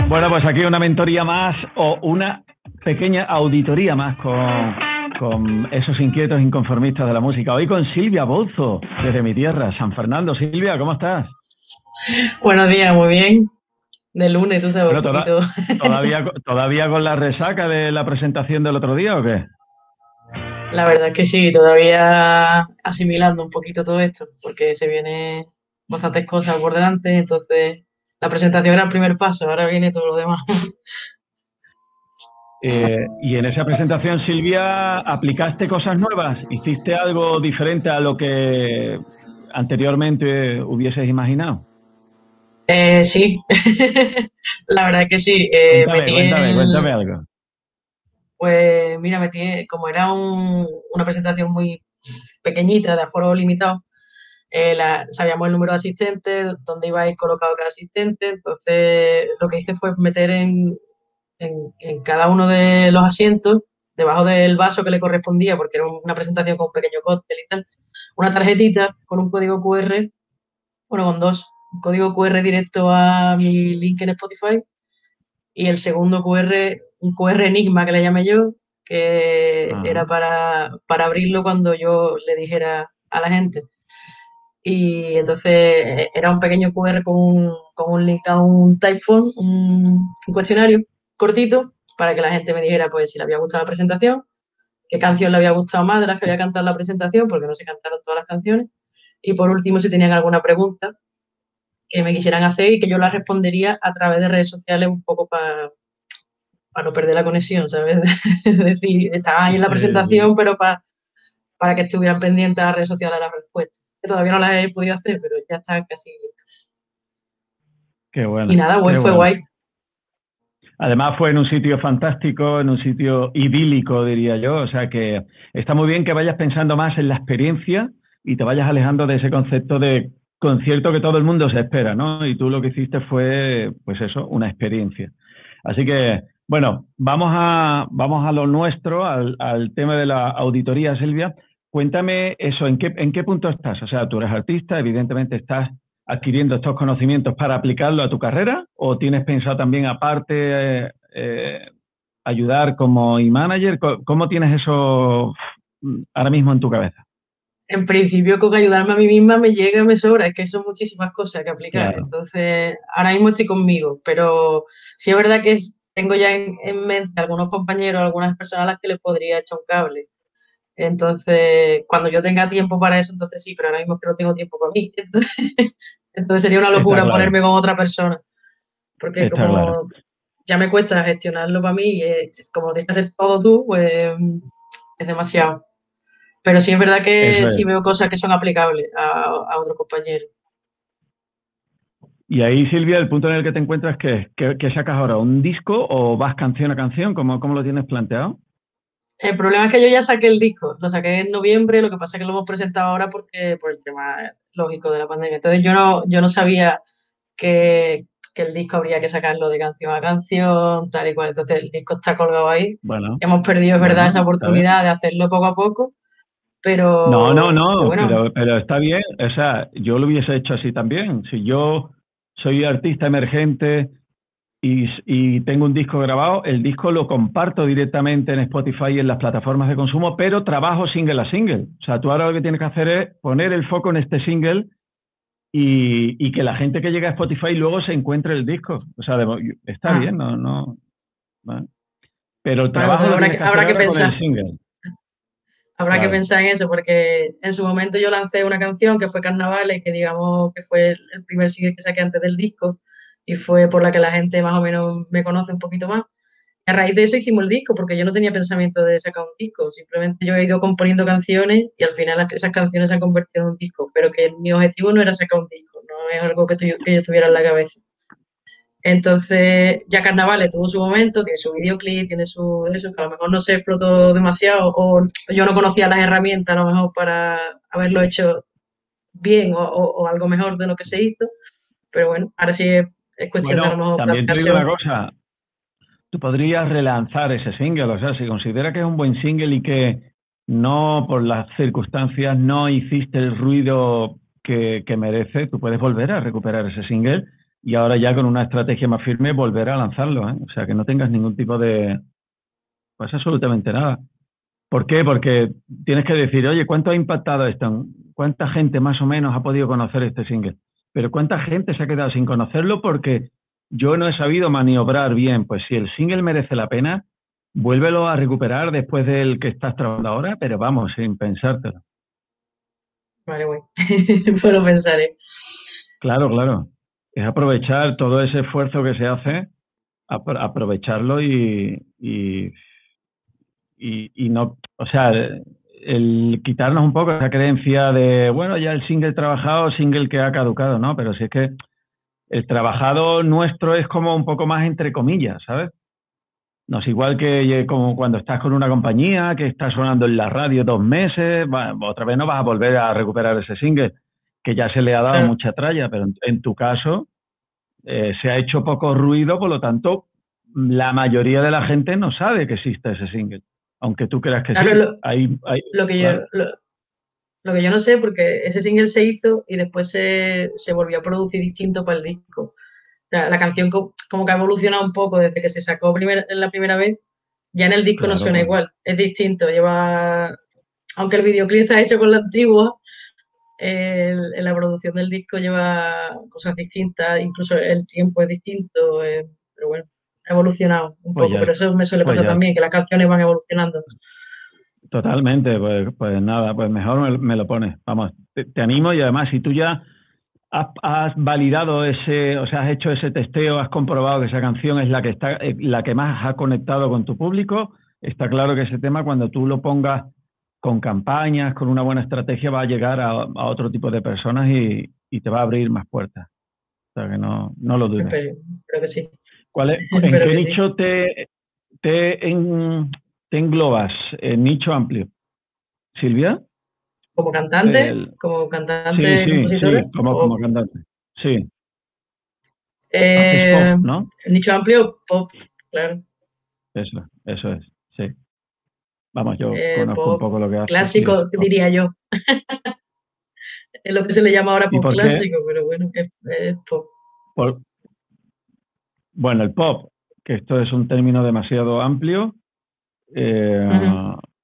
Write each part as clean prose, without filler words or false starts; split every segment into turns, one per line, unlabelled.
Bueno, pues aquí una mentoría más o una pequeña auditoría más con esos inquietos inconformistas de la música. Hoy con Silvia Bouzo, desde mi tierra, San Fernando. Silvia, ¿cómo estás?
Buenos días, muy bien. De lunes, tú sabes, un
Bueno,
poquito.
todavía con la resaca de la presentación del otro día, ¿o qué?
La verdad es que sí, todavía asimilando un poquito todo esto, porque se vienen bastantes cosas por delante. Entonces, la presentación era el primer paso, ahora viene todo lo demás.
Y en esa presentación, Silvia, ¿aplicaste cosas nuevas? ¿Hiciste algo diferente a lo que anteriormente hubieses imaginado?
Sí, la verdad es que sí. Metí
Cuéntame algo.
pues mira, como era una presentación muy pequeñita, de aforo limitado. Sabíamos el número de asistentes, dónde iba a ir colocado cada asistente. Entonces, lo que hice fue meter en cada uno de los asientos, debajo del vaso que le correspondía, porque era una presentación con un pequeño cóctel y tal, una tarjetita con un código QR, bueno, con dos, un código QR directo a mi link en Spotify y el segundo QR, un QR Enigma que le llamé yo, que era
Ajá.
para abrirlo cuando yo le dijera a la gente. Y entonces era un pequeño QR con un link a un Typeform, un cuestionario cortito, para que la gente me dijera pues si le había gustado la presentación, qué canción le había gustado más de las que había cantado en la presentación, porque no se cantaron todas las canciones. Y por último, si tenían alguna pregunta que me quisieran hacer y que yo la respondería a través de redes sociales un poco para no perder la conexión, ¿sabes? Es decir, estaba ahí en la
Sí, sí.
presentación, pero para que estuvieran pendientes a las redes sociales a las respuestas. Que todavía no las he podido hacer, pero ya está casi listo.
Qué
Y
bueno,
nada, güey,
qué
fue
bueno.
guay.
Además fue en un sitio fantástico, en un sitio idílico, diría yo. O sea que está muy bien que vayas pensando más en la experiencia y te vayas alejando de ese concepto de concierto que todo el mundo se espera, ¿no? Y tú lo que hiciste fue, pues eso, una experiencia. Así que, bueno, vamos a lo nuestro, al tema de la auditoría, Silvia. Cuéntame eso, ¿en qué punto estás? O sea, tú eres artista, evidentemente estás adquiriendo estos conocimientos para aplicarlo a tu carrera o tienes pensado también aparte ayudar como e-manager? ¿Cómo tienes eso ahora mismo en tu cabeza?
En principio, con ayudarme a mí misma me llega, me sobra, es que son muchísimas cosas que aplicar.
Claro,
Entonces, ahora mismo estoy conmigo, pero sí es verdad que tengo ya en mente algunos compañeros, algunas personas a las que les podría echar un cable. Entonces, cuando yo tenga tiempo para eso, entonces sí, pero ahora mismo es que no tengo tiempo para mí. Entonces sería una
está
locura
claro,
ponerme con otra persona, porque
está claro.
como ya me cuesta gestionarlo para mí y como tienes que hacer todo tú, pues es demasiado. Pero sí es verdad que
Eso
sí
es.
veo cosas que son aplicables a otros compañeros.
Y ahí, Silvia, el punto en el que te encuentras, ¿qué sacas ahora? ¿Un disco o vas canción a canción? ¿Cómo lo tienes planteado?
El problema es que yo ya saqué el disco, lo saqué en noviembre, lo que pasa es que lo hemos presentado ahora porque por el tema lógico de la pandemia. Entonces yo no sabía que el disco habría que sacarlo de canción a canción, tal y cual. Entonces el disco está colgado ahí.
Bueno,
Hemos perdido, es verdad, esa
está bien.
oportunidad de hacerlo poco a poco,
No, no,
pero
no,
bueno,
pero está bien. O sea, yo lo hubiese hecho así también. Si yo soy artista emergente y tengo un disco grabado, el disco lo comparto directamente en Spotify y en las plataformas de consumo, pero trabajo single a single. O sea, tú ahora lo que tienes que hacer es poner el foco en este single y que la gente que llega a Spotify luego se encuentre el disco. O sea, está
ah,
bien, no, no, ¿vale? Pero el
bueno,
trabajo
entonces
lo tienes que hacer
habrá que
ahora con el
pensar.
single.
Habrá que
Claro.
pensar en eso, porque en su momento yo lancé una canción que fue Carnavales, que digamos que fue el primer single que saqué antes del disco, y fue por la que la gente más o menos me conoce un poquito más. Y a raíz de eso hicimos el disco, porque yo no tenía pensamiento de sacar un disco, simplemente yo he ido componiendo canciones y al final esas canciones se han convertido en un disco, pero que mi objetivo no era sacar un disco, no es algo que yo tuviera en la cabeza. Entonces, ya Carnavales tuvo su momento, tiene su videoclip, tiene su eso, que a lo mejor no se explotó demasiado, o yo no conocía las herramientas a lo mejor para haberlo hecho bien o algo mejor de lo que se hizo, pero bueno, ahora sí es cuestión de a lo
Bueno,
mejor
también te
plantearse
digo una
otra.
cosa, tú podrías relanzar ese single, o sea, si considera que es un buen single y que no, por las circunstancias, no hiciste el ruido que merece, tú puedes volver a recuperar ese single y ahora ya con una estrategia más firme volver a lanzarlo, ¿eh? O sea, que no tengas ningún tipo de, pues absolutamente nada. ¿Por qué? Porque tienes que decir, oye, ¿cuánto ha impactado esto? ¿Cuánta gente más o menos ha podido conocer este single? Pero ¿cuánta gente se ha quedado sin conocerlo porque yo no he sabido maniobrar bien? Pues si el single merece la pena, vuélvelo a recuperar después del que estás trabajando ahora, pero vamos, sin pensártelo.
Vale, güey. Pues lo pensaré.
Claro, claro. Es aprovechar todo ese esfuerzo que se hace, aprovecharlo y no, o sea, el quitarnos un poco esa creencia de, bueno, ya el single trabajado, single que ha caducado, ¿no? Pero si es que el trabajado nuestro es como un poco más entre comillas, ¿sabes? No es igual que como cuando estás con una compañía que está sonando en la radio 2 meses, otra vez no vas a volver a recuperar ese single, que ya se le ha dado
Claro.
mucha tralla, pero en tu caso se ha hecho poco ruido, por lo tanto, la mayoría de la gente no sabe que existe ese single, aunque tú creas que
Claro,
sí. Hay,
lo que yo,
claro,
lo que yo no sé, porque ese single se hizo y después se volvió a producir distinto para el disco. O sea, la canción como que ha evolucionado un poco desde que se sacó la primera vez, ya en el disco no
claro,
suena
claro.
igual, es distinto, aunque el videoclip está hecho con la antigua, en la producción del disco lleva cosas distintas, incluso el tiempo es distinto, pero bueno, ha evolucionado un
Pues
poco,
ya,
pero eso me suele
pues
pasar
ya,
también, que las canciones van evolucionando.
totalmente. Pues nada, pues mejor me lo pones. Vamos, te animo y además, si tú ya has validado ese, o sea, has hecho ese testeo, has comprobado que esa canción es la que está, la que más ha conectado con tu público, está claro que ese tema, cuando tú lo pongas con campañas, con una buena estrategia, va a llegar a otro tipo de personas y te va a abrir más puertas. O sea, que no lo dudes.
Espero que sí,
¿En
espero
qué
que sí.
nicho te, en- te englobas? ¿En nicho amplio? ¿Silvia? El-
Como
sí,
cantante,
sí,
compositora,
sí, como
o
cantante. Sí, haces
eh,
pop, ¿no?
nicho amplio, pop, claro,
Eso es, sí. Vamos, yo conozco un
pop
poco lo que haces y es
clásico,
pop.
diría yo. Es lo que se le llama ahora
¿Y
pop
por qué?
clásico, pero bueno, es pop.
Por, bueno, el pop, que esto es un término demasiado amplio, eh,
Ujú.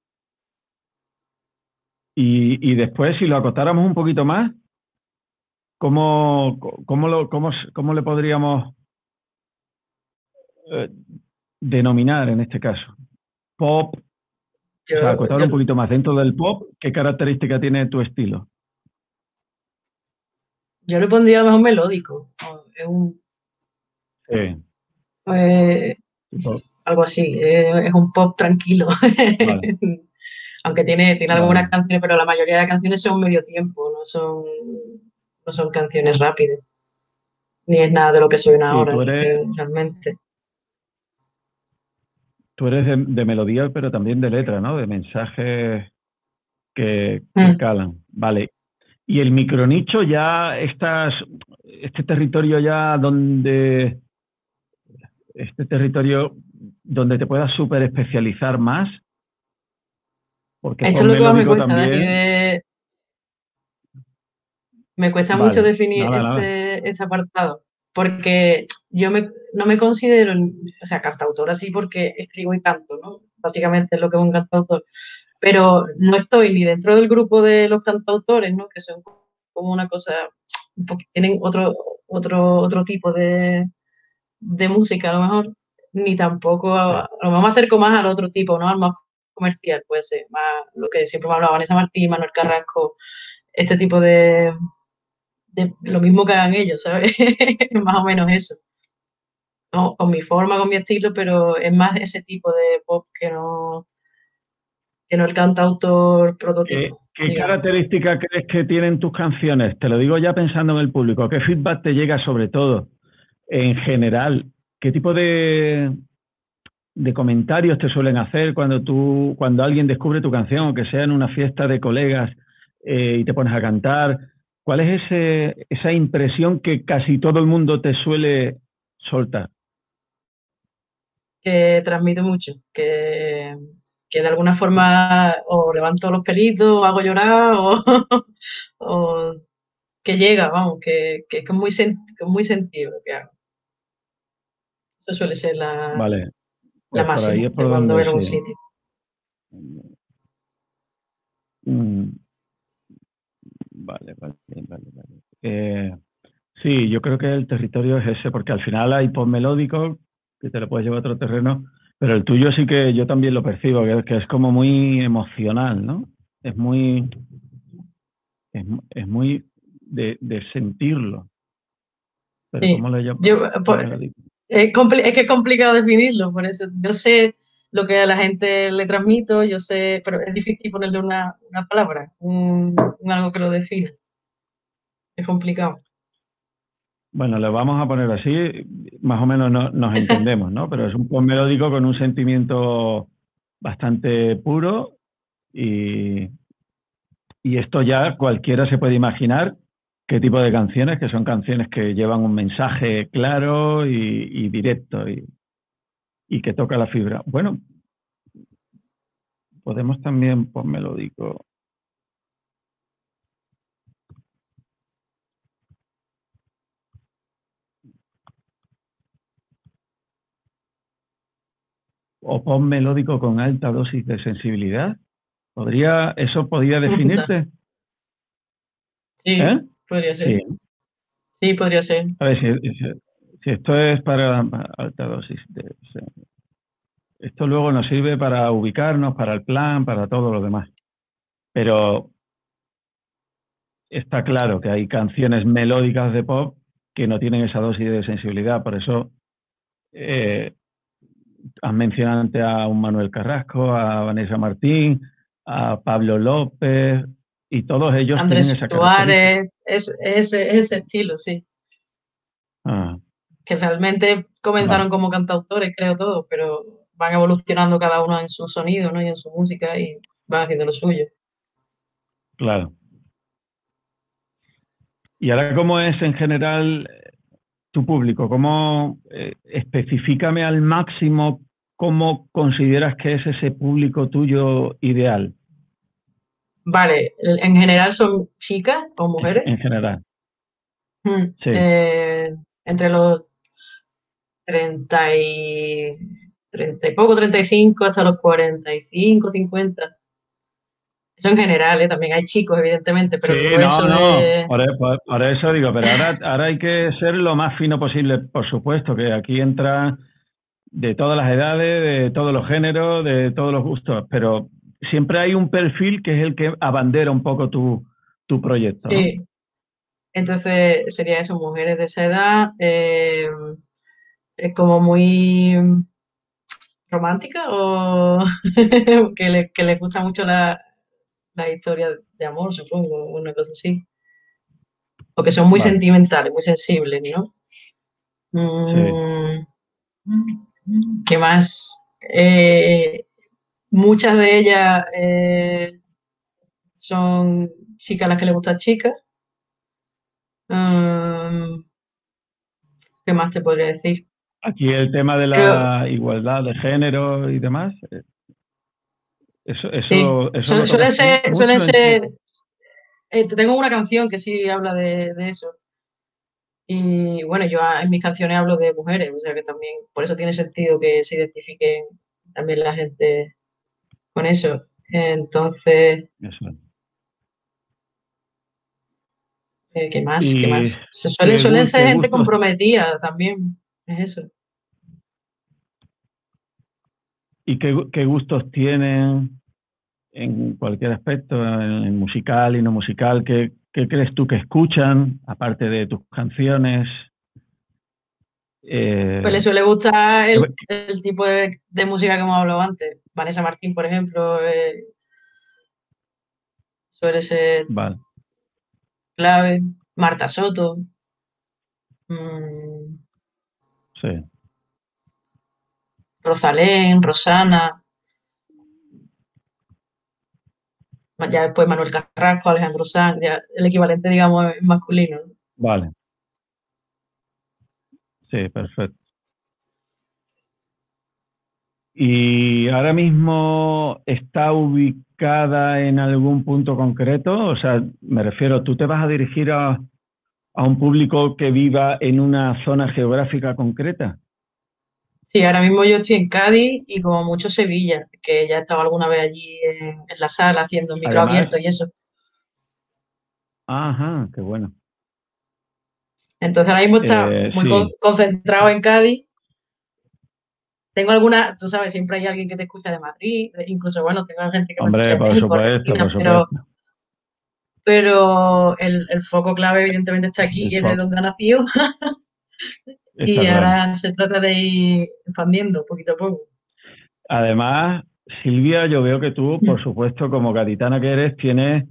y después, si lo acotáramos un poquito más, ¿cómo le podríamos eh, denominar en este caso? Pop, o sea,
Yo,
acotar
yo,
un poquito más dentro del pop, ¿qué característica tiene tu estilo?
yo le pondría mejor melódico, ¿no?
Sí,
Eh,
tipo,
algo así, es un pop tranquilo.
vale,
Aunque tiene algunas
vale.
canciones, pero la mayoría de canciones son medio tiempo, no son canciones rápidas, ni es nada de lo que suena
Y
ahora, realmente.
tú eres de melodía, pero también de letra, ¿no? De mensajes que
Mm.
calan. Vale. Y el micronicho ya este territorio ya este territorio donde te puedas súper especializar más, porque
Esto
pop
es lo que más me
melódico
cuesta, Dani,
también,
me cuesta mucho
vale,
definir
nada, nada.
este apartado, porque no me considero, o sea, cantautora sí porque escribo y canto, ¿no? Básicamente es lo que es un cantautor, pero no estoy ni dentro del grupo de los cantautores, ¿no? Que son como una cosa, tienen otro tipo de música a lo mejor, ni tampoco,
Sí.
a lo mejor me acerco más al otro tipo, ¿no? Al más comercial, puede ser, más lo que siempre me hablaba Vanessa Martín, Manuel Carrasco, este tipo de lo mismo que hagan ellos, ¿sabes? Más o menos eso. ¿No? Con mi forma, con mi estilo, pero es más ese tipo de pop que no el cantautor prototipo,
¿Qué
digamos.
característica crees que tienen tus canciones? Te lo digo ya pensando en el público. ¿Qué feedback te llega sobre todo en general? ¿Qué tipo de comentarios te suelen hacer cuando alguien descubre tu canción, o que sea en una fiesta de colegas y te pones a cantar? ¿Cuál es esa impresión que casi todo el mundo te suele soltar?
Que transmito mucho, que de alguna forma o levanto los pelitos, o hago llorar, o que llega, vamos, que es muy sentido lo que hago. Eso suele ser
Vale,
la
pues por ahí
máxima
es
de
por
cuando voy
donde
a algún
sí.
sitio.
Mm, vale, vale, vale, vale. Sí, yo creo que el territorio es ese, porque al final hay pop melódico que te lo puedes llevar a otro terreno, pero el tuyo sí que yo también lo percibo, que es como muy emocional, ¿no? Es muy, es muy de sentirlo, pero
Sí,
¿cómo lo llamas?
yo,
Pop melódico.
es que es complicado definirlo, por eso yo sé lo que a la gente le transmito, yo sé, pero es difícil ponerle una palabra, un algo que lo defina. Es complicado.
Bueno, lo vamos a poner así, más o menos nos entendemos, ¿no? Pero es un pop melódico con un sentimiento bastante puro y, y esto ya cualquiera se puede imaginar qué tipo de canciones, que son canciones que llevan un mensaje claro y directo y que toca la fibra. Bueno, podemos también pop melódico o pop melódico con alta dosis de sensibilidad. ¿Eso podría
Anda,
definirte?
sí,
¿Eh?
podría
Sí.
ser. Sí, podría ser.
A ver, si esto es para alta dosis, esto luego nos sirve para ubicarnos, para el plan, para todo lo demás. Pero está claro que hay canciones melódicas de pop que no tienen esa dosis de sensibilidad. Por eso eh, has mencionado antes a un Manuel Carrasco, a Vanessa Martín, a Pablo López, y todos ellos tienen
Andrés
esa característica.
Suárez, ese estilo, sí.
Ah,
Que realmente
vale,
comenzaron como cantautores, creo todo, pero van evolucionando cada uno en su sonido, ¿no? Y en su música y van haciendo lo suyo.
claro. Y ahora, ¿cómo es en general tu público? ¿Cómo especifícame al máximo cómo consideras que es ese público tuyo ideal
Vale, en general son chicas o mujeres,
en general?
mm,
Sí.
eh, entre los 30 y 30 y poco, 35 hasta los 45, 50. Eso en general, ¿eh? También hay chicos, evidentemente, pero
Sí,
el
no,
grueso
no,
de...
por eso digo, pero ahora hay que ser lo más fino posible, por supuesto, que aquí entra de todas las edades, de todos los géneros, de todos los gustos, pero siempre hay un perfil que es el que abandera un poco tu proyecto, ¿no?
Sí, entonces sería eso, mujeres de esa edad, es como muy romántica o que le gusta mucho la historia de amor, supongo, una cosa así. O que son muy
Vale,
sentimentales, muy sensibles, ¿no?
sí.
Mm, ¿qué más? Muchas de ellas son chicas a las que les gustan chicas. Mm, ¿qué más te podría decir?
Aquí el tema de
Pero
la igualdad de género y demás,
sí,
eso lo
suelen
tocas tú
ser, suelen
mucho
ser, tengo una canción que sí habla de eso. Y bueno, yo en mis canciones hablo de mujeres, o sea que también, por eso tiene sentido que se identifiquen también la gente con eso. Entonces,
eso.
¿qué más? ¿Qué
¿Y
más? Suelen ser
qué
gente
gustos,
comprometida también, es eso.
qué gustos tienen en cualquier aspecto, en musical y no musical? ¿Qué crees tú que escuchan, aparte de tus canciones?
Pues le
Eh,
suele gustar
¿qué-
el tipo de música que hemos hablado antes. Vanessa Martín, por ejemplo, suele ser
vale,
clave. Marta Soto, mm,
sí,
Rosalén, Rosana, ya después Manuel Carrasco, Alejandro Sanz, ya el equivalente, digamos, en masculino, ¿no?
vale, sí, perfecto. ¿Y ahora mismo está ubicada en algún punto concreto? O sea, me refiero, ¿tú te vas a dirigir a un público que viva en una zona geográfica concreta?
Sí, ahora mismo yo estoy en Cádiz y como mucho Sevilla, que ya he estado alguna vez allí en la sala haciendo micro
Además,
abierto y eso.
ajá, qué bueno.
Entonces ahora mismo está muy
Sí,
concentrado en Cádiz. Tengo alguna, tú sabes, siempre hay alguien que te escucha de Madrid, incluso, bueno, tengo gente que me escucha
hombre,
de México,
por
Argentina,
supuesto.
pero el foco clave evidentemente está aquí,
El
que es de
foco,
donde ha nacido,
está
y
claro.
ahora se trata de ir expandiendo poquito a poco.
Además, Silvia, yo veo que tú, por supuesto, como gaditana que eres, tienes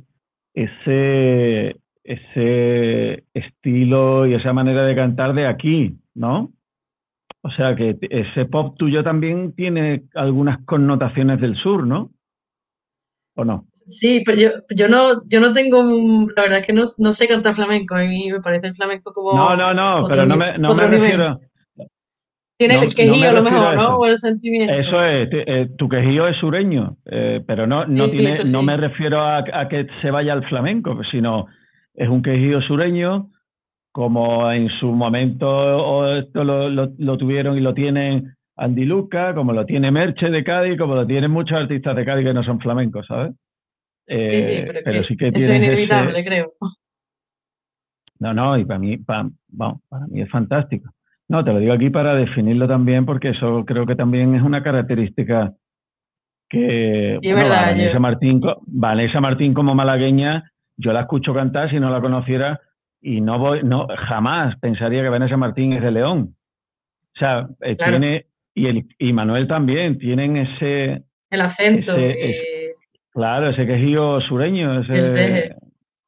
ese estilo y esa manera de cantar de aquí, ¿no? O sea que ese pop tuyo también tiene algunas connotaciones del sur, ¿no? ¿O no?
Sí, pero yo no tengo, la verdad es que no sé cantar flamenco, a mí me parece el flamenco
No,
como
no, no,
otro,
pero no me
otro nivel.
refiero,
Tiene el
no me
quejío a lo
refiero
mejor,
a
¿no?
eso.
O el
Eso
sentimiento.
es, tu quejío es sureño, pero
Sí, eso
no me
sí,
refiero a que se vaya al flamenco, sino es un quejío sureño, como en su momento esto lo tuvieron y lo tienen Andy Luca, como lo tiene Merche de Cádiz, como lo tienen muchos artistas de Cádiz que no son flamencos, ¿sabes?
sí, sí, pero es
Pero
que
sí que
eso es
tienes
inevitable,
ese...
creo.
No, no, y para mí, vamos, para mí es fantástico. No, te lo digo aquí para definirlo también, porque eso creo que también es una característica que,
Y es
bueno, va,
verdad, yo,
Vanessa Martín como malagueña, yo la escucho cantar si no la conociera y no, jamás pensaría que Vanessa Martín es de León. O sea,
claro,
y Manuel también, tienen
el acento
ese, claro, ese quejío sureño,
y el
ese
deje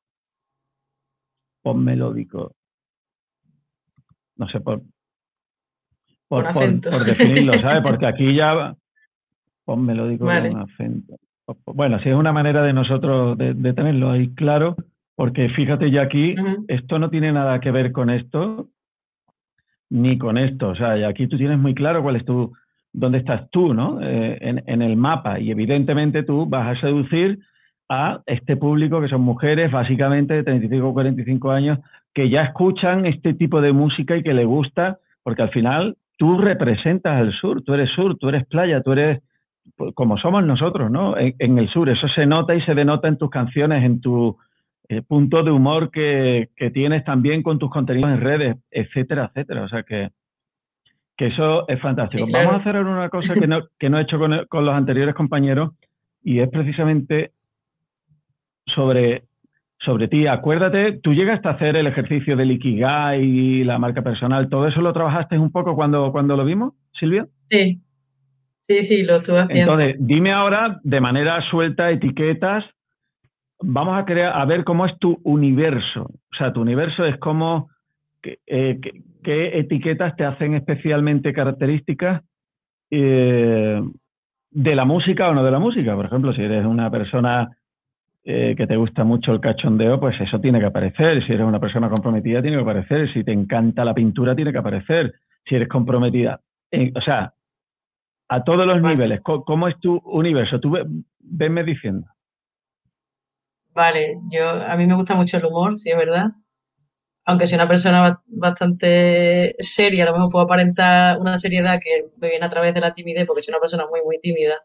pop melódico, no sé,
con acento.
por definirlo, ¿sabes? Porque aquí ya pop melódico con
Vale.
acento. Bueno, sí es una manera de nosotros de tenerlo ahí claro, porque fíjate ya aquí,
Ujú.
esto no tiene nada que ver con esto, ni con esto. O sea, y aquí tú tienes muy claro cuál es dónde estás tú, ¿no? En el mapa. Y evidentemente tú vas a seducir a este público que son mujeres básicamente de 35 o 45 años que ya escuchan este tipo de música y que les gusta, porque al final tú representas al sur, tú eres playa, tú eres pues, como somos nosotros, ¿no? En el sur, eso se nota y se denota en tus canciones, en tu punto de humor que tienes también con tus contenidos en redes, etcétera, etcétera. O sea que eso es fantástico.
Sí,
Vamos a
claro.
hacer ahora una cosa que no he hecho con los anteriores compañeros y es precisamente sobre, sobre ti. Acuérdate, tú llegaste a hacer el ejercicio del Ikigai y la marca personal, ¿todo eso lo trabajaste un poco cuando lo vimos, Silvia?
Sí, sí, sí, lo estuve haciendo.
Entonces, dime ahora de manera suelta etiquetas. Vamos a crear, a ver cómo es tu universo. O sea, tu universo es como qué etiquetas te hacen especialmente características eh, de la música o no de la música. Por ejemplo, si eres una persona que te gusta mucho el cachondeo, pues eso tiene que aparecer. Si eres una persona comprometida, tiene que aparecer. Si te encanta la pintura, tiene que aparecer. Si eres comprometida. O sea, a todos los
Vale,
niveles. ¿Cómo es tu universo? Tú venme diciendo.
vale. A mí me gusta mucho el humor, sí, es verdad. Aunque soy una persona bastante seria, a lo mejor puedo aparentar una seriedad que me viene a través de la timidez, porque soy una persona muy, muy tímida.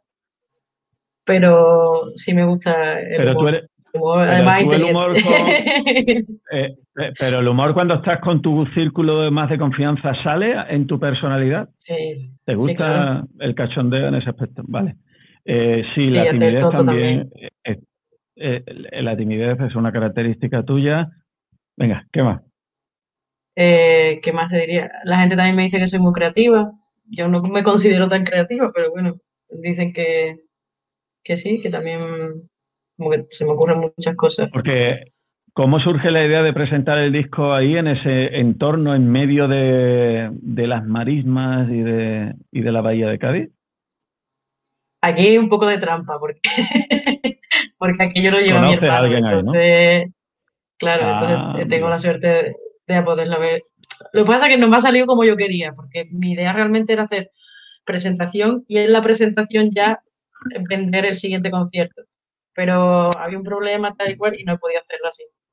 Pero sí me gusta el
Pero tú
humor.
eres,
El humor,
pero
además,
tú el
inteligente.
humor pero el humor cuando estás con tu círculo más de confianza sale en tu personalidad.
Sí,
¿Te
sí, claro.
gusta el cachondeo en ese aspecto? Vale. Sí,
Sí,
la
hacer
timidez
tonto
también.
también.
La timidez es una característica tuya. Venga, ¿qué más?
¿Qué más te diría? La gente también me dice que soy muy creativa. Yo no me considero tan creativa, pero bueno, dicen que sí, que también como que se me ocurren muchas cosas.
Porque, ¿cómo surge la idea de presentar el disco ahí en ese entorno, en medio de las marismas y de la bahía de Cádiz?
Aquí hay un poco de trampa, porque, porque aquí yo lo llevo a mi
¿Conoces a
hermano,
alguien ahí, no?
entonces, claro, entonces
Ah,
tengo la
amigo.
suerte de poderla ver. Lo que pasa es que no me ha salido como yo quería, porque mi idea realmente era hacer presentación y en la presentación ya vender el siguiente concierto. Pero había un problema tal y cual y no he podido hacerlo así.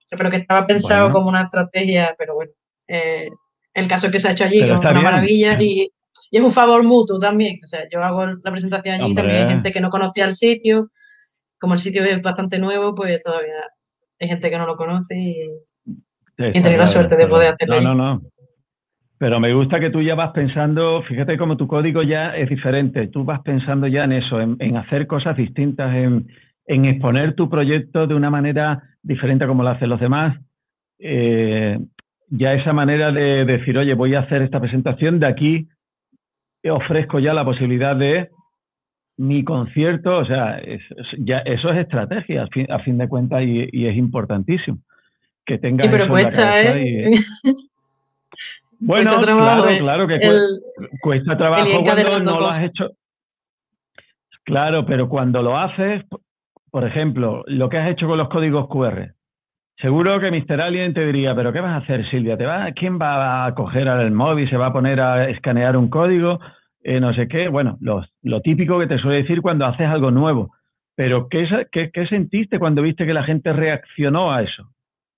sea, pero que estaba pensado
Bueno,
como una estrategia, pero bueno, eh, el caso es que se ha hecho allí, que
pero
es
está
una
bien.
maravilla y es un favor mutuo también. O sea, yo hago la presentación allí, también hay
Hombre,
gente que no conocía el sitio, como el sitio es bastante nuevo, pues todavía hay gente que no lo conoce y he
está
tenido la
claro,
suerte
está
de poder
claro.
hacerlo
No,
allí.
no, no. Pero me gusta que tú ya vas pensando, fíjate cómo tu código ya es diferente. Tú vas pensando ya en eso, en hacer cosas distintas, en exponer tu proyecto de una manera diferente a como lo hacen los demás. Eh, ya esa manera de decir, oye, voy a hacer esta presentación, de aquí ofrezco ya la posibilidad de mi concierto, o sea, ya, eso es estrategia a fin de cuentas y es importantísimo que
Sí,
tengas
pero
eso en la
cuesta,
cabeza.
¿eh?
Y
Cuesta
bueno,
trabajo
claro, claro que
el,
cuesta
el ir
trabajo cuando
encadenando
no lo has
cosas.
hecho. Claro, pero cuando lo haces, por ejemplo, lo que has hecho con los códigos QR, seguro que Mr. Alien te diría, pero ¿qué vas a hacer, Silvia? ¿Quién va a coger el móvil, se va a poner a escanear un código? No sé qué. Bueno, lo típico que te suele decir cuando haces algo nuevo. Pero ¿qué sentiste cuando viste que la gente reaccionó a eso?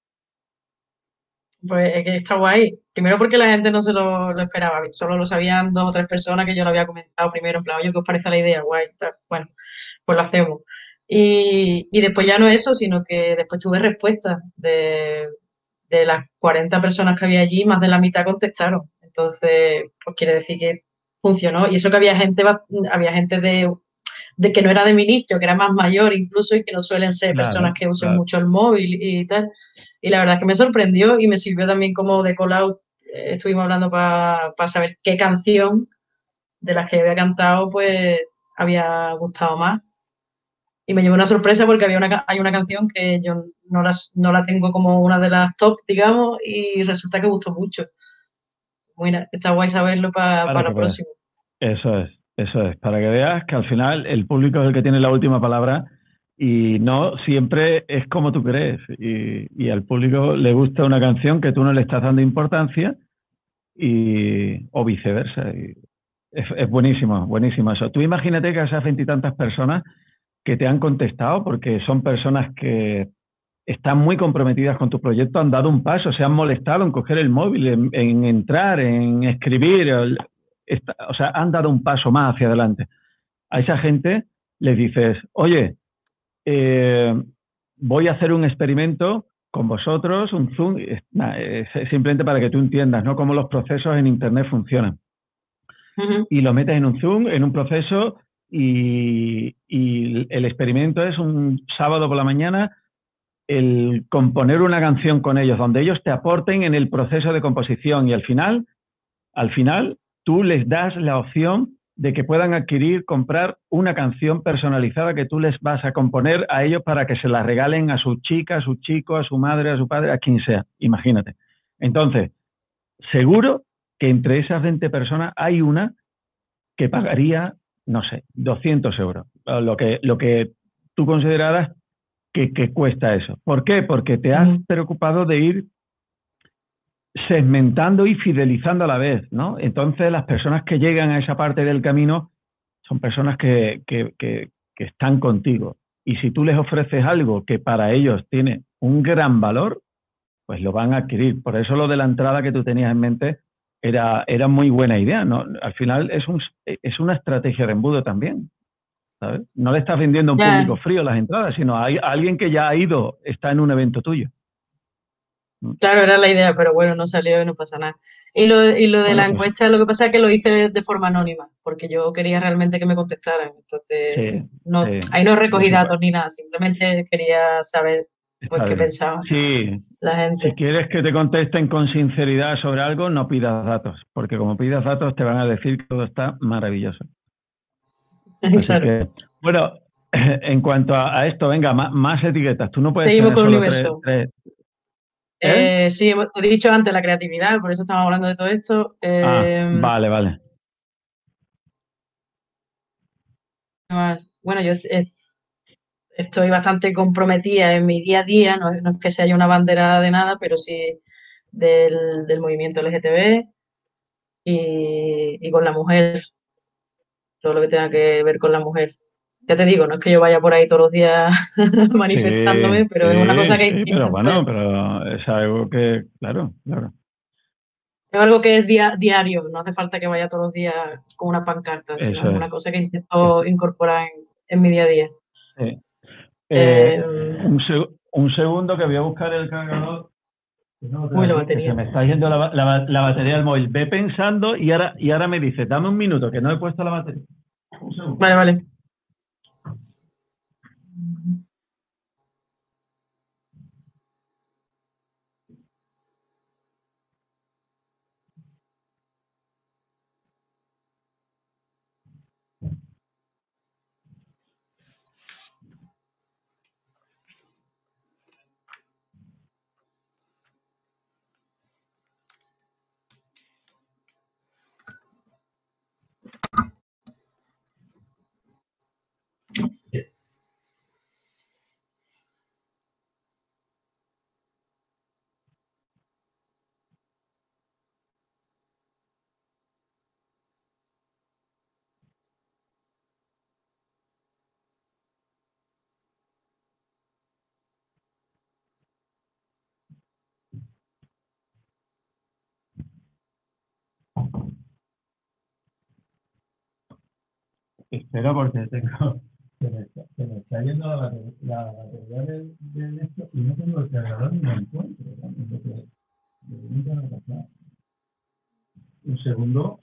Pues es que está guay. Primero porque la gente no se lo esperaba. Solo lo sabían dos o tres personas que yo lo había comentado primero, en plan, oye, ¿qué os parece la idea? Guay, tal. Bueno, pues lo hacemos. Y después ya no eso, sino que después tuve respuestas de las 40 personas que había allí, más de la mitad contestaron. Entonces, pues quiere decir que funcionó. Y eso que había gente de que no era de mi nicho, que era más mayor incluso y que no suelen ser personas
Claro,
que usen
claro.
mucho el móvil y tal. Y la verdad es que me sorprendió y me sirvió también como de call out. Estuvimos hablando para saber qué canción de las que había cantado pues había gustado más. Y me llevó una sorpresa porque hay una canción que yo no la tengo como una de las top, digamos, y resulta que gustó mucho. Bueno, está guay saberlo
Para
para
que
la
veas.
próxima.
Eso es, para que veas que al final el público es el que tiene la última palabra y no siempre es como tú crees. Y al público le gusta una canción que tú no le estás dando importancia o viceversa. Es buenísimo, buenísimo eso. Tú imagínate que esas veintitantas personas que te han contestado, porque son personas que están muy comprometidas con tu proyecto, han dado un paso, se han molestado en coger el móvil, en entrar, en escribir, o sea, han dado un paso más hacia adelante. A esa gente les dices, oye, eh, voy a hacer un experimento con vosotros, un Zoom, simplemente para que tú entiendas, ¿no? Cómo los procesos en Internet funcionan.
Ujú.
Y lo metes en un Zoom, en un proceso, y el experimento es un sábado por la mañana el componer una canción con ellos, donde ellos te aporten en el proceso de composición y al final tú les das la opción de que puedan adquirir, comprar una canción personalizada que tú les vas a componer a ellos para que se la regalen a su chica, a su chico, a su madre, a su padre, a quien sea. Imagínate. Entonces, seguro que entre esas 20 personas hay una que pagaría, no sé, 200 euros, lo que tú consideraras que cuesta eso. ¿Por qué? Porque te has
Ujú.
preocupado de ir segmentando y fidelizando a la vez, ¿no? Entonces las personas que llegan a esa parte del camino son personas que están contigo. Y si tú les ofreces algo que para ellos tiene un gran valor, pues lo van a adquirir. Por eso lo de la entrada que tú tenías en mente era muy buena idea, ¿no? Al final es una estrategia de embudo también, ¿sabes? No le estás vendiendo a un
Ya,
público frío las entradas, sino a alguien que ya ha ido, está en un evento tuyo.
claro, era la idea, pero bueno, no salió y no pasa nada. Y lo de la
Bueno, pues
encuesta, lo que pasa es que lo hice de forma anónima, porque yo quería realmente que me contestaran. Entonces,
sí,
no,
sí.
ahí no recogí
Sí,
datos ni nada, simplemente quería saber pues
está
qué
bien.
pensaba
Sí,
la
si
gente.
quieres que te contesten con sinceridad sobre algo, no pidas datos, porque como pidas datos te van a decir que todo está maravilloso. Así
Claro.
que, bueno, en cuanto a esto, venga, más etiquetas. Tú no puedes
Seguimos
tener
con el
solo
universo.
tres, ¿eh?
Sí, te he dicho antes la creatividad, por eso estamos hablando de todo esto.
Ah, vale, vale.
Bueno, estoy bastante comprometida en mi día a día, no es que sea yo una bandera de nada, pero sí del movimiento LGTB y con la mujer, todo lo que tenga que ver con la mujer. Ya te digo, no es que yo vaya por ahí todos los días
Sí,
manifestándome, pero es una cosa
sí,
que
sí, pero
intento.
bueno, pero es algo que, claro, claro.
Es algo que es diario, no hace falta que vaya todos los días con una pancarta, sino
Eso
es
es.
una cosa que
Es-
intento incorporar en mi día a día.
eh,
Eh,
un segundo que voy a buscar el cargador. Que no lo tengo
uy, la
aquí, que se
batería.
me está yendo la batería del móvil. Ve pensando y ahora me dice, dame un minuto, que no he puesto la batería. Un segundo.
Vale, vale.
Espero porque tengo. Se me está yendo la batería del esto y no tengo el cargador ni lo encuentro. ¿No? Es lo que nunca me ha pasado. Un segundo.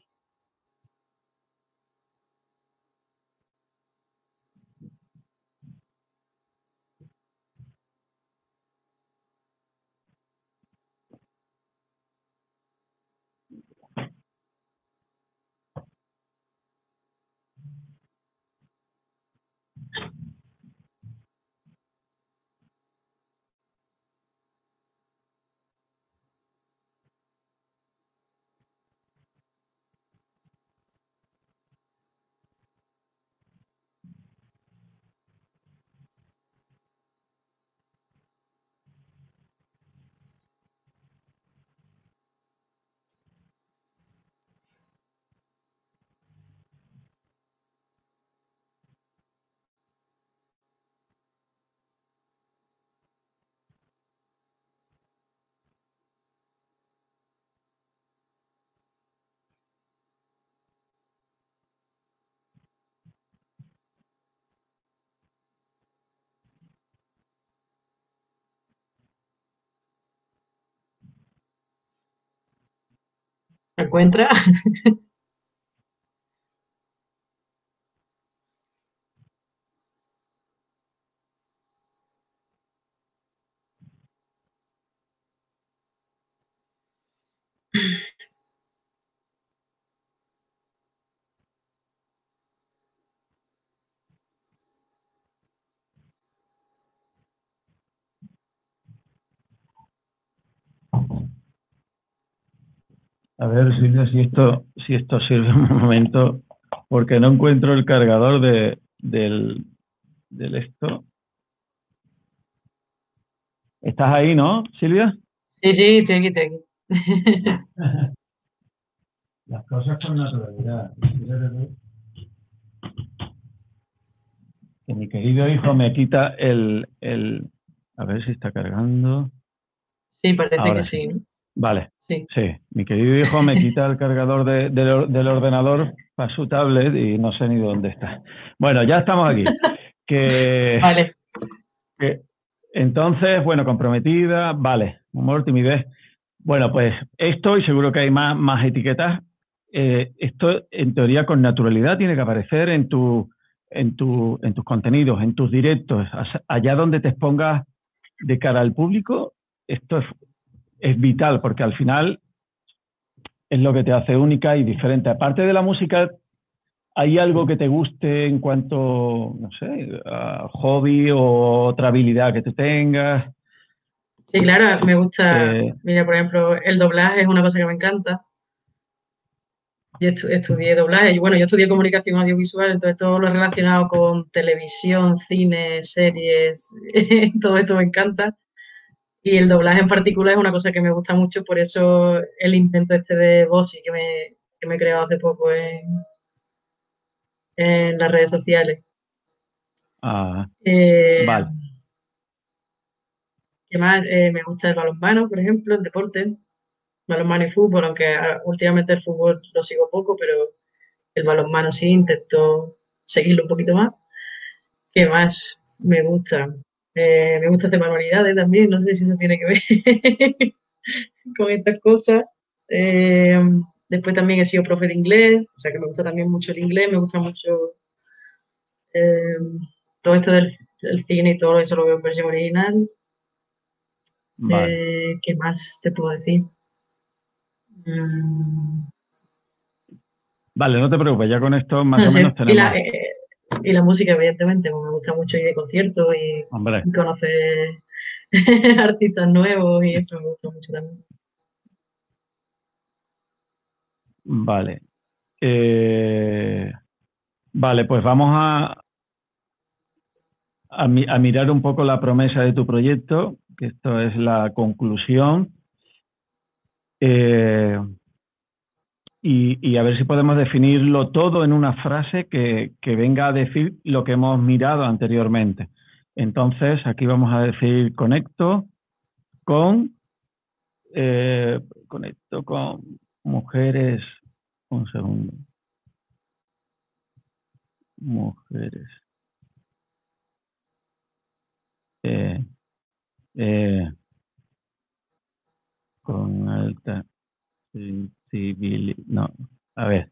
¿Me encuentra?
A ver, Silvia, si esto sirve un momento, porque no encuentro el cargador del esto. ¿Estás ahí, no, Silvia?
Sí, sí, estoy aquí, estoy aquí.
Las cosas con naturalidad. Que mi querido hijo me quita a ver si está cargando.
Sí, parece que
Ahora sí.
sí, ¿no?
Vale.
Sí.
Sí, mi querido hijo me quita el cargador del ordenador para su tablet y no sé ni dónde está. Bueno, ya estamos aquí. Que,
Vale.
que entonces, bueno, comprometida, vale, humor, timidez. Bueno, pues esto, y seguro que hay más etiquetas, esto en teoría con naturalidad tiene que aparecer en tus contenidos, en tus directos, allá donde te expongas de cara al público, esto es vital, porque al final es lo que te hace única y diferente. Aparte de la música, ¿hay algo que te guste en cuanto, no sé, a hobby o otra habilidad que tú tengas?
Sí, claro, me gusta.
Eh,
Mira, por ejemplo, el doblaje es una cosa que me encanta. Yo estudié doblaje. Bueno, yo estudié comunicación audiovisual, entonces todo lo relacionado con televisión, cine, series, todo esto me encanta. Y el doblaje en particular es una cosa que me gusta mucho, por eso el invento este de Bochi que me he creado hace poco en las redes sociales.
Ah,
Eh,
vale,
¿Qué más? Me gusta el balonmano, por ejemplo, el deporte. Balonmano y fútbol, aunque últimamente el fútbol lo sigo poco, pero el balonmano sí intento seguirlo un poquito más. ¿Qué más me gusta? Me gusta hacer manualidades también, no sé si eso tiene que ver con estas cosas. Eh, Después también he sido profe de inglés, o sea que me gusta también mucho el inglés, me gusta mucho eh, todo esto del cine y todo eso lo veo en versión original.
vale.
¿Qué más te puedo decir? Mm,
Vale, no te preocupes, ya con esto más
no
o menos
sé.
tenemos,
Y la música, evidentemente, como me gusta mucho ir de conciertos
hombre,
y conocer artistas nuevos y eso me gusta mucho también.
vale. Eh, vale, pues vamos a mirar un poco la promesa de tu proyecto, que esto es la conclusión, eh, y a ver si podemos definirlo todo en una frase que venga a decir lo que hemos mirado anteriormente. Entonces, aquí vamos a decir con, conecto con mujeres, un segundo, mujeres, eh, eh, con alta sensibilidad, no, a ver.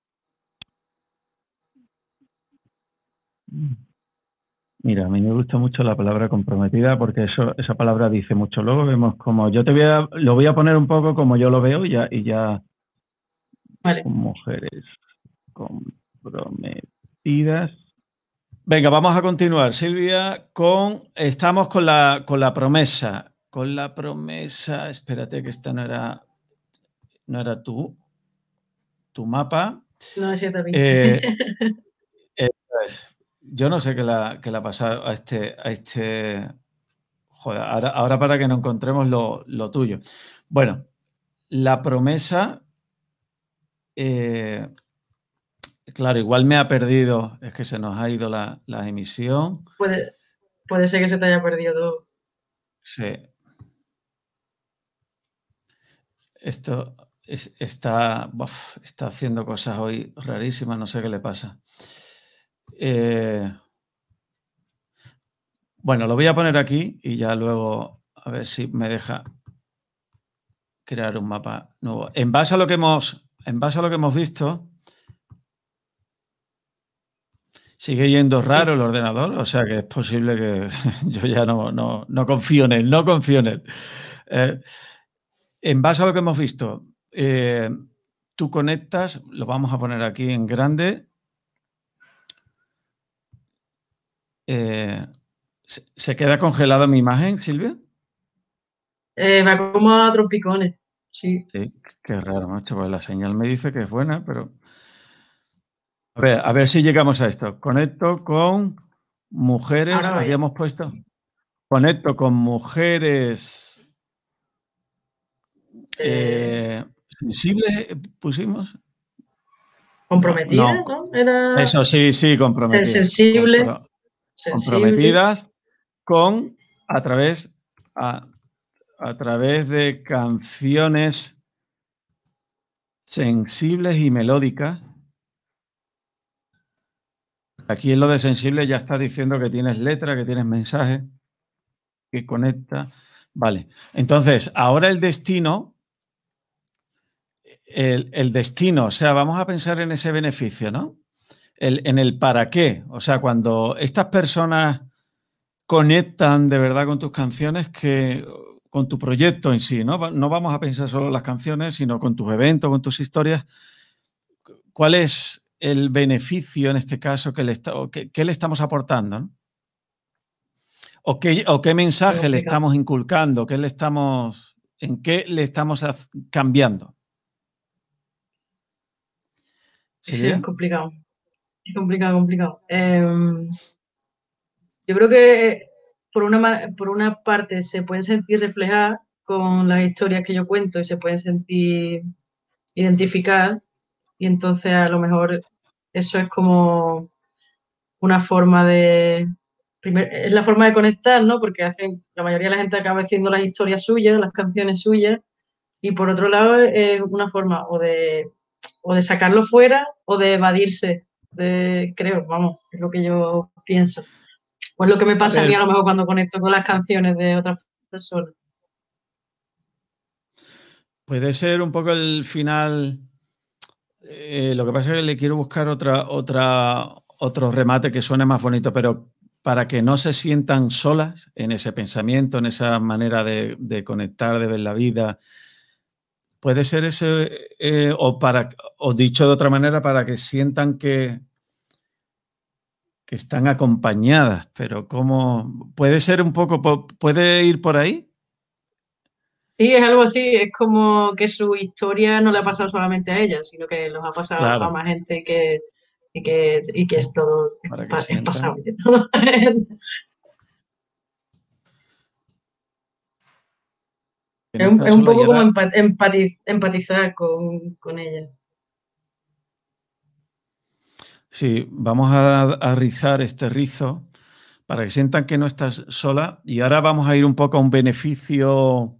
Mira, a mí me gusta mucho la palabra comprometida porque esa palabra dice mucho. Luego vemos como, lo voy a poner un poco como yo lo veo y ya
Vale.
con mujeres comprometidas. Venga, vamos a continuar, Silvia, estamos con la promesa. Con la promesa, espérate que esta no era tu mapa.
No sé también.
Eh, Pues, yo no sé qué le ha pasado a este. Joder, ahora para que no encontremos lo tuyo. Bueno, la promesa, eh, claro, igual me ha perdido, es que se nos ha ido la emisión.
Puede, puede ser que se te haya perdido todo.
Sí, esto está haciendo cosas hoy rarísimas, no sé qué le pasa. Eh, bueno, lo voy a poner aquí y ya luego a ver si me deja crear un mapa nuevo. En base a lo que hemos visto, sigue yendo raro
Sí.
el ordenador, o sea que es posible que yo ya no confío en él, no confío en él. En base a lo que hemos visto, tú conectas, lo vamos a poner aquí en grande. ¿Se queda congelada mi imagen, Silvia?
Va como a trompicones. Sí.
Sí, qué raro, macho, pues la señal me dice que es buena, pero a ver si llegamos a esto. Conecto con mujeres,
Ahora vaya.
habíamos puesto. Conecto con mujeres
Eh,
sensibles, pusimos. No,
Comprometida,
no.
¿no? Era
Eso sí, sí,
ser
comprometidas.
sensible, sensible,
Comprometidas con a través, a, a través de canciones sensibles y melódicas. Aquí en lo de sensible ya está diciendo que tienes letra, que tienes mensaje, que conecta. Vale. Entonces, ahora el destino, el destino, o sea, vamos a pensar en ese beneficio, ¿no? En el para qué. O sea, cuando estas personas conectan de verdad con tus canciones, con tu proyecto en sí, ¿no? No vamos a pensar solo en las canciones, sino con tus eventos, con tus historias. ¿Cuál es el beneficio en este caso que le estamos aportando? ¿No? O qué
qué
mensaje le
complicado.
estamos inculcando? ¿En qué le estamos cambiando?
Ese es
¿Silvia?
complicado. Es complicado, complicado. Yo creo que por una parte se pueden sentir reflejadas con las historias que yo cuento y se pueden sentir identificar y entonces a lo mejor eso es como una forma es la forma de conectar, ¿no? Porque la mayoría de la gente acaba haciendo las historias suyas, las canciones suyas, y por otro lado es una forma o de sacarlo fuera o de evadirse, creo, vamos, es lo que yo pienso. Pues lo que me
A
pasa a mí
ver,
a lo mejor cuando conecto con las canciones de otras personas.
puede ser un poco el final. Lo que pasa es que le quiero buscar otro remate que suene más bonito, pero para que no se sientan solas en ese pensamiento, en esa manera de conectar, de ver la vida. Puede ser ese, o dicho de otra manera, para que sientan que están acompañadas, pero ¿cómo? ¿Puede ser un poco, puede ir por ahí?
Sí, es algo así, es como que su historia no le ha pasado solamente a ella, sino que los ha pasado a
Claro,
más gente y que es todo,
para que
es
sientan
pasable.
que no
Es
están
un
solas y
poco como
ahora
empatizar con ella.
sí, vamos a rizar este rizo para que sientan que no estás sola y ahora vamos a ir un poco a un beneficio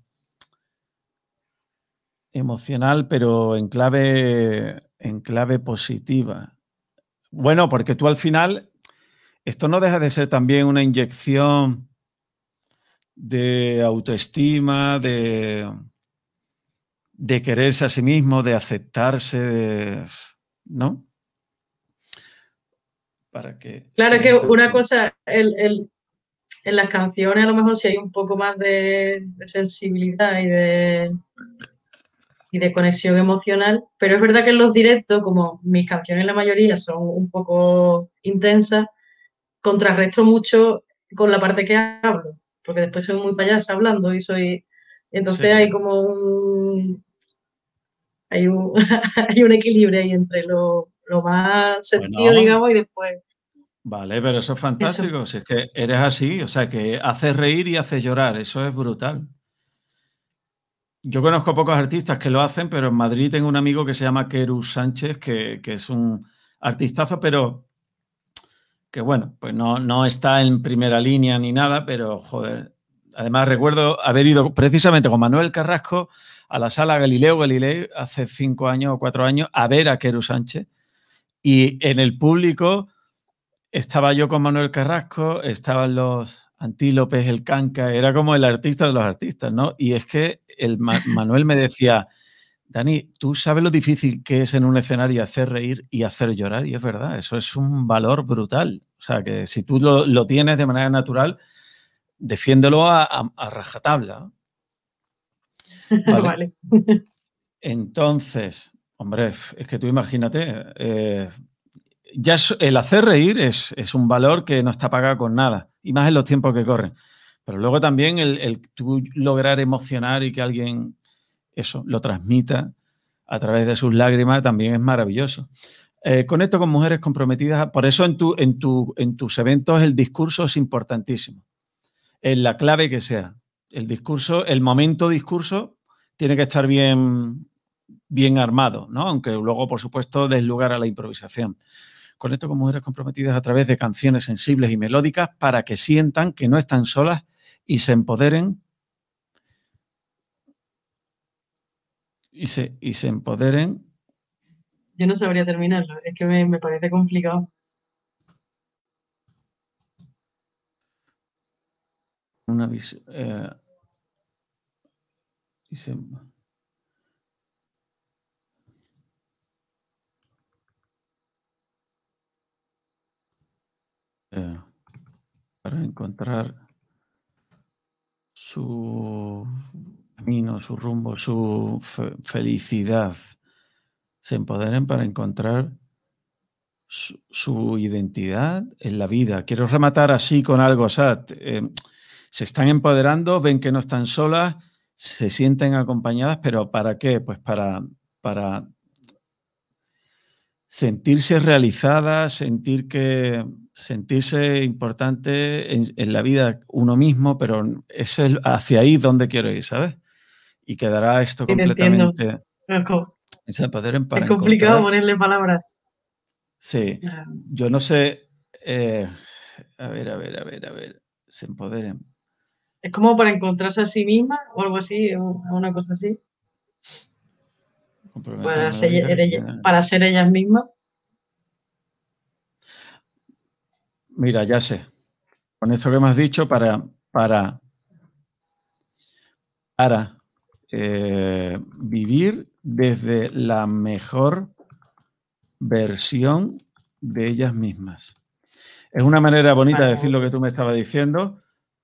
emocional, pero en clave positiva. Bueno, porque tú al final, esto no deja de ser también una inyección de autoestima, de quererse a sí mismo, de aceptarse, ¿no? Para que
Claro, es que
sientan
una
que...
cosa, en las canciones a lo mejor sí hay un poco más de sensibilidad y de conexión emocional, pero es verdad que en los directos, como mis canciones la mayoría son un poco intensas, contrarresto mucho con la parte que hablo, porque después soy muy payasa hablando y soy... Entonces
Sí,
hay como hay un, hay un equilibrio ahí entre lo más sentido,
bueno,
digamos, y después
vale, pero eso es
eso.
fantástico. Si es que eres así, o sea, que haces reír y haces llorar, eso es brutal. Yo conozco pocos artistas que lo hacen, pero en Madrid tengo un amigo que se llama Keru Sánchez, que es un artistazo, pero que bueno, pues no está en primera línea ni nada, pero joder. Además, recuerdo haber ido precisamente con Manuel Carrasco a la sala Galileo Galilei hace 5 años o 4 años a ver a Keru Sánchez. Y en el público estaba yo con Manuel Carrasco, estaban los Antílopes, el Canca, era como el artista de los artistas, ¿no? Y es que Manuel me decía, Dani, tú sabes lo difícil que es en un escenario hacer reír y hacer llorar, y es verdad, eso es un valor brutal. O sea, que si tú lo tienes de manera natural, defiéndelo a rajatabla, ¿no? ¿Vale?
Vale.
Entonces, hombre, es que tú imagínate, ya el hacer reír es un valor que no está pagado con nada, y más en los tiempos que corren. Pero luego también el tú lograr emocionar y que alguien eso lo transmita a través de sus lágrimas también es maravilloso. Conecto con mujeres comprometidas, por eso en tus eventos el discurso es importantísimo, en la clave que sea. El discurso, el momento discurso tiene que estar bien armado, ¿no? Aunque luego, por supuesto, des lugar a la improvisación. Conecto con mujeres comprometidas a través de canciones sensibles y melódicas para que sientan que no están solas y se empoderen y se empoderen.
Yo no sabría terminarlo, es que me parece complicado.
Una visión. Y se, eh, para encontrar su camino, su rumbo, su felicidad. Se empoderen para encontrar su identidad en la vida. Quiero rematar así con algo, o sea, se están empoderando, ven que no están solas, se sienten acompañadas, pero ¿para qué? Pues para sentirse realizadas, sentirse importante en la vida uno mismo, pero es hacia ahí donde quiero ir, ¿sabes? Y quedará esto
Sí, te entiendo.
completamente,
Es
se empoderen
es
para
complicado
encontrar.
ponerle palabras.
Sí, yo no sé, A ver. Se empoderen.
Es como para encontrarse a sí misma o algo así, o una cosa así. Para ser ellas mismas.
Mira, ya sé. Con esto que me has dicho, para vivir desde la mejor versión de ellas mismas. Es una manera bonita de decir lo que tú me estabas diciendo,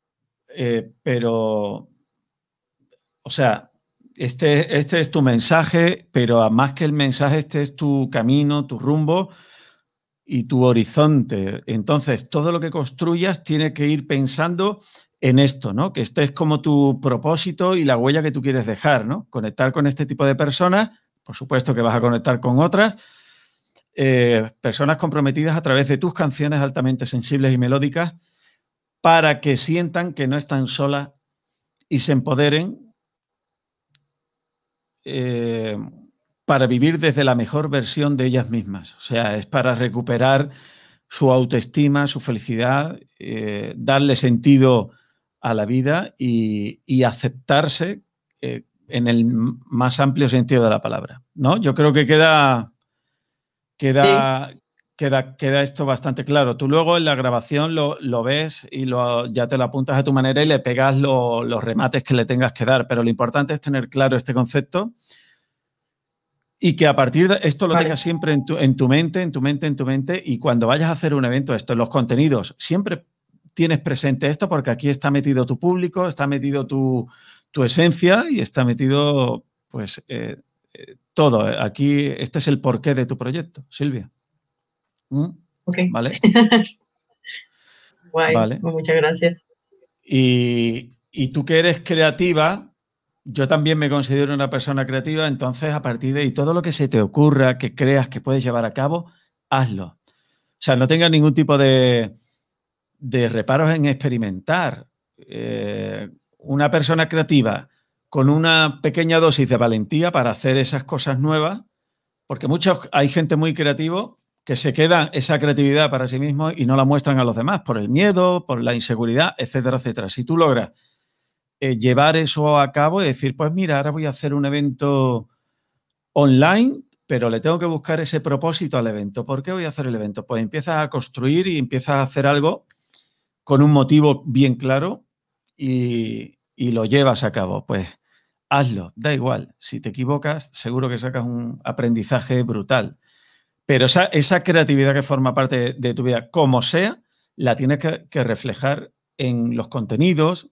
pero, o sea, este es tu mensaje, pero más que el mensaje, este es tu camino, tu rumbo y tu horizonte. Entonces, todo lo que construyas tiene que ir pensando en esto, ¿no? Que este es como tu propósito y la huella que tú quieres dejar, ¿no? Conectar con este tipo de personas, por supuesto que vas a conectar con otras, personas comprometidas a través de tus canciones altamente sensibles y melódicas para que sientan que no están solas y se empoderen para vivir desde la mejor versión de ellas mismas. O sea, es para recuperar su autoestima, su felicidad, darle sentido a la vida y aceptarse en el más amplio sentido de la palabra, ¿no? Yo creo que queda esto bastante claro. Tú luego en la grabación lo ves y ya te lo apuntas a tu manera y le pegas los remates que le tengas que dar, pero lo importante es tener claro este concepto y que a partir de esto lo tengas siempre en tu mente, y cuando vayas a hacer un evento, los contenidos, siempre tienes presente esto porque aquí está metido tu público, está metido tu esencia y está metido pues todo. Aquí este es el porqué de tu proyecto, Silvia.
Okay.
¿Vale?
Guay, vale. Pues muchas gracias.
Y tú que eres creativa, yo también me considero una persona creativa, entonces a partir de ahí todo lo que se te ocurra, que creas que puedes llevar a cabo, hazlo. O sea, no tengas ningún tipo de reparos en experimentar. Una persona creativa con una pequeña dosis de valentía para hacer esas cosas nuevas, porque hay gente muy creativa que se queda esa creatividad para sí mismo y no la muestran a los demás por el miedo, por la inseguridad, etcétera, etcétera. Si tú logras llevar eso a cabo y decir, pues mira, ahora voy a hacer un evento online, pero le tengo que buscar ese propósito al evento. ¿Por qué voy a hacer el evento? Pues empiezas a construir y empiezas a hacer algo con un motivo bien claro y lo llevas a cabo. Pues hazlo, da igual. Si te equivocas, seguro que sacas un aprendizaje brutal. Pero esa creatividad que forma parte de tu vida, como sea, la tienes que reflejar en los contenidos,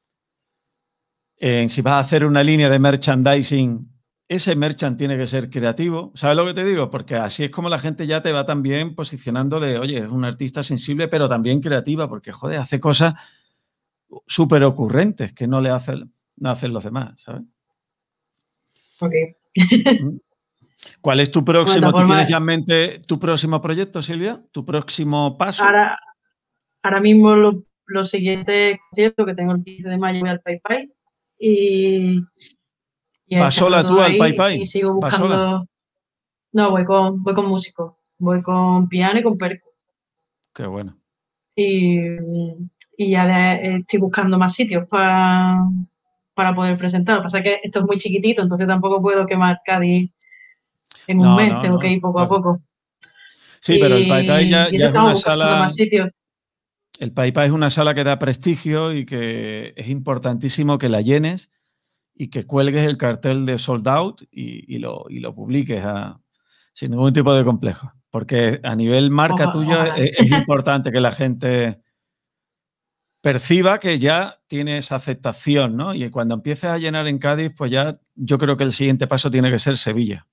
si vas a hacer una línea de merchandising, ese merchant tiene que ser creativo. ¿Sabes lo que te digo? Porque así es como la gente ya te va también posicionando de, oye, es un artista sensible, pero también creativa, porque, joder, hace cosas súper ocurrentes que no hacen los demás, ¿sabes?
Ok.
¿Cuál es tu próximo? ¿Tú tienes ya en mente tu próximo proyecto, Silvia? ¿Tu próximo paso?
Ahora mismo lo siguiente concierto que tengo el 15 de mayo voy al Pai Pai y
¿Vas sola tú al Pai Pai?
y sigo buscando. No, voy con músicos, voy con piano y con perco.
Qué bueno.
Y ya estoy buscando más sitios para poder presentar. Lo que pasa es que esto es muy chiquitito, entonces tampoco puedo quemar Cádiz en un mes, tengo que ir poco a poco.
Sí, pero el Pai Pai ya es una sala.
Más sitios.
El Pai Pai es una sala que da prestigio y que es importantísimo que la llenes y que cuelgues el cartel de sold out y lo publiques sin ningún tipo de complejo. Porque a nivel marca tuya es importante que la gente perciba que ya tienes aceptación, ¿no? Y cuando empieces a llenar en Cádiz, pues ya yo creo que el siguiente paso tiene que ser Sevilla.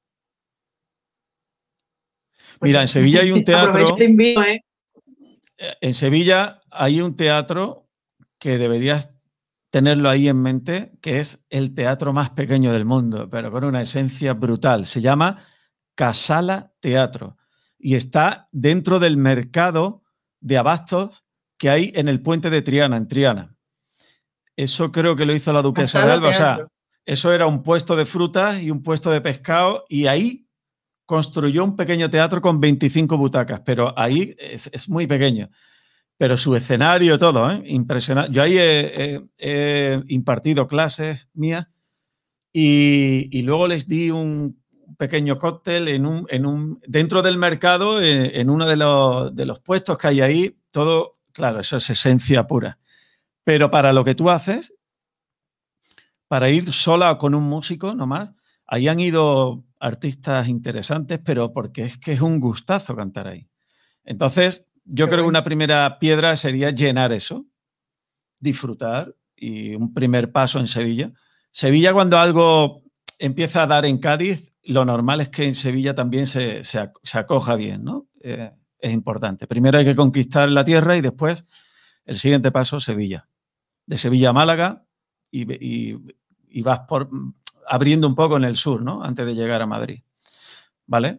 Mira, en Sevilla hay un teatro.
Te invito,
En Sevilla hay un teatro que deberías tenerlo ahí en mente, que es el teatro más pequeño del mundo, pero con una esencia brutal. Se llama Casala Teatro y está dentro del mercado de abastos que hay en el puente de Triana, en Triana. Eso creo que lo hizo la duquesa de Alba. O sea, eso era un puesto de frutas y un puesto de pescado y ahí construyó un pequeño teatro con 25 butacas, pero ahí es muy pequeño. Pero su escenario, todo, ¿eh? Impresionante. Yo ahí he impartido clases mías y luego les di un pequeño cóctel dentro del mercado, en uno de los puestos que hay ahí. Todo, claro, eso es esencia pura. Pero para lo que tú haces, para ir sola o con un músico nomás, ahí han ido artistas interesantes, pero porque es que es un gustazo cantar ahí. Entonces, yo creo que una primera piedra sería llenar eso, disfrutar, y un primer paso en Sevilla. Sevilla, cuando algo empieza a dar en Cádiz, lo normal es que en Sevilla también se acoja bien, ¿no? Es importante. Primero hay que conquistar la tierra y después el siguiente paso, Sevilla. De Sevilla a Málaga y vas abriendo un poco en el sur, ¿no? Antes de llegar a Madrid. ¿Vale?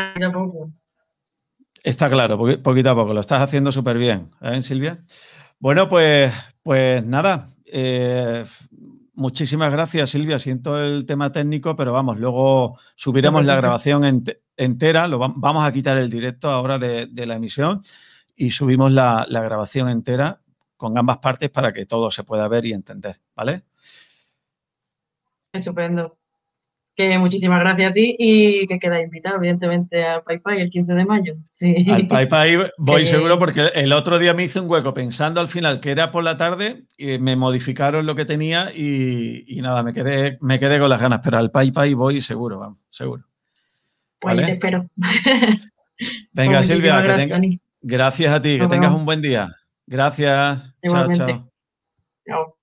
Está claro, poquito a poco. Lo estás haciendo súper bien, ¿eh, Silvia? Bueno, pues nada. Muchísimas gracias, Silvia. Siento el tema técnico, pero vamos, luego subiremos la grabación entera. Vamos a quitar el directo ahora de la emisión y subimos la grabación entera con ambas partes para que todo se pueda ver y entender, ¿vale?
Estupendo. Que muchísimas gracias a ti y que queda invitado, evidentemente, al Pai Pai el 15 de mayo. Sí.
Al Pai Pai voy seguro, porque el otro día me hice un hueco pensando al final que era por la tarde, y me modificaron lo que tenía y nada, me quedé con las ganas, pero al Pai Pai voy seguro, vamos, seguro.
Pues ¿vale? Te espero.
Venga,
pues
Silvia, gracias a ti, que tengas un buen día. Gracias.
Igualmente.
Chao, chao.
Chao.